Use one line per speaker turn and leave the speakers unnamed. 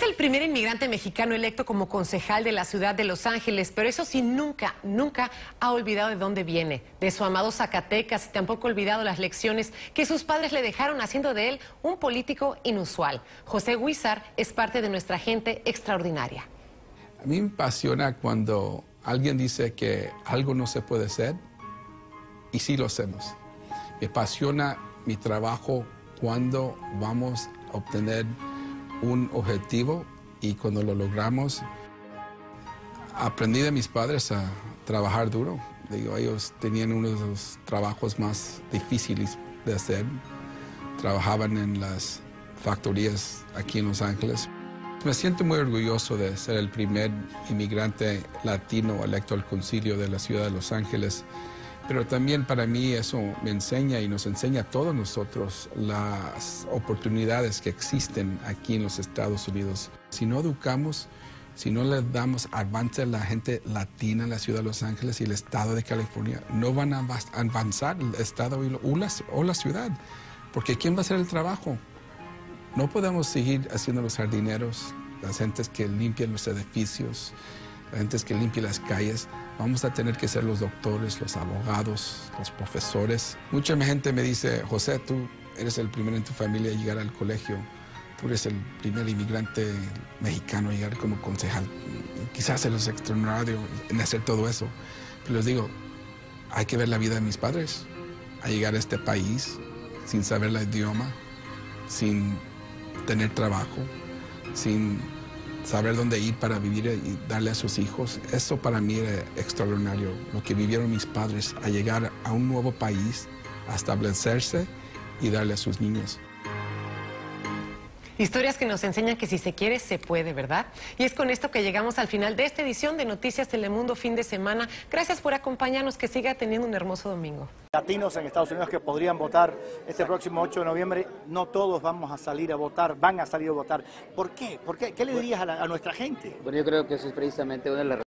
el primer inmigrante mexicano electo como concejal de la ciudad de Los Ángeles, pero eso sí, nunca ha olvidado de dónde viene, de su amado Zacatecas, y tampoco ha olvidado las lecciones que sus padres le dejaron, haciendo de él un político inusual. José Huizar es parte de nuestra gente extraordinaria.
A mí me apasiona cuando alguien dice que algo no se puede hacer y sí lo hacemos. Me apasiona mi trabajo cuando vamos a obtener un objetivo y cuando lo logramos. Aprendí de mis padres a trabajar duro. Digo, ellos tenían uno de los trabajos más difíciles de hacer. Trabajaban en las factorías aquí en Los Ángeles. Me siento muy orgulloso de ser el primer inmigrante latino electo al concilio de la ciudad de Los Ángeles. Pero también para mí eso me enseña y nos enseña a todos nosotros las oportunidades que existen aquí en los Estados Unidos. Si no educamos, si no le damos avance a la gente latina en la ciudad de Los Ángeles y el estado de California, no van a avanzar el estado o la ciudad. Porque ¿quién va a hacer el trabajo? No podemos seguir haciendo los jardineros, las gentes que limpian los edificios, las gentes que limpian las calles. Vamos a tener que ser los doctores, los abogados, los profesores. Mucha gente me dice, José, tú eres el primero en tu familia a llegar al colegio. Tú eres el primer inmigrante mexicano a llegar como concejal. Quizás eres extraordinario en hacer todo eso. Pero les digo, hay que ver la vida de mis padres. A llegar a este país sin saber el idioma, sin tener trabajo, sin saber dónde ir para vivir y darle a sus hijos. Eso para mí era extraordinario, lo que vivieron mis padres a llegar a un nuevo país, a establecerse y darle a sus niños.
Historias que nos enseñan que si se quiere, se puede, ¿verdad? Y es con esto que llegamos al final de esta edición de Noticias Telemundo Fin de Semana. Gracias por acompañarnos, que siga teniendo un hermoso domingo.
Latinos en Estados Unidos que podrían votar este próximo 8 de noviembre, no todos vamos a salir a votar, van a salir a votar. ¿Por qué? ¿Qué le dirías a nuestra gente?
Bueno, yo creo que eso es precisamente una de las